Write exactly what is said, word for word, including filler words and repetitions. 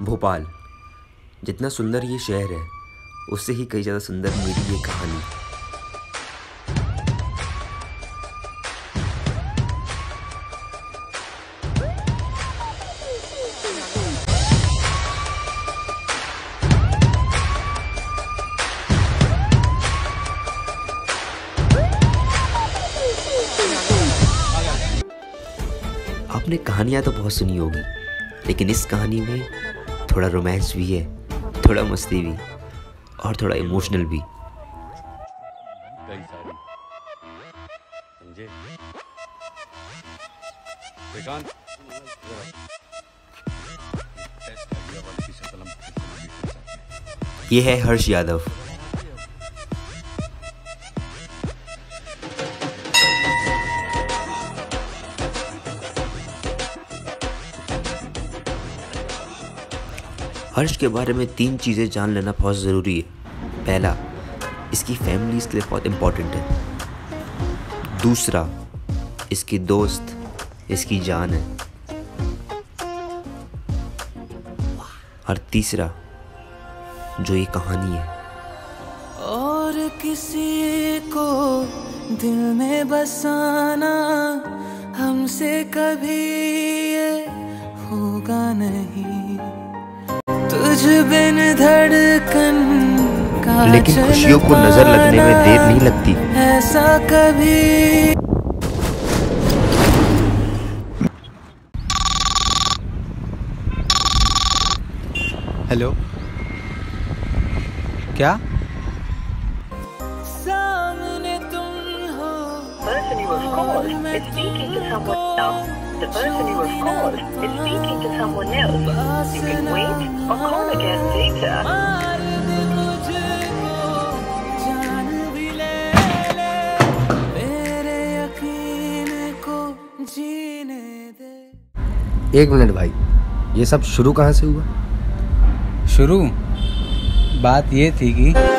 भोपाल जितना सुंदर ये शहर है उससे ही कई ज़्यादा सुंदर मेरी ये कहानी। आपने कहानियाँ तो बहुत सुनी होगी, लेकिन इस कहानी में थोड़ा रोमांस भी है, थोड़ा मस्ती भी और थोड़ा इमोशनल भी। ये है हर्ष यादव। हर्ष के बारे में तीन चीज़ें जान लेना बहुत ज़रूरी है। पहला, इसकी फैमिली इसके लिए बहुत इम्पोर्टेंट है। दूसरा, इसके दोस्त इसकी जान है। और तीसरा, जो ये कहानी है। और किसी को दिल में बसाना हमसे कभी ये होगा नहीं। तुझ बिन धड़कन का लेकिन खुशियों को नजर लगने में देर नहीं लगती। ऐसा कभी। हेलो, क्या? सामने तुम हो। person you have called is speaking to someone else. The person you have called is speaking to someone else. You can wait or call again later. एक मिनट भाई, ये सब शुरू कहाँ से हुआ? शुरू बात ये थी कि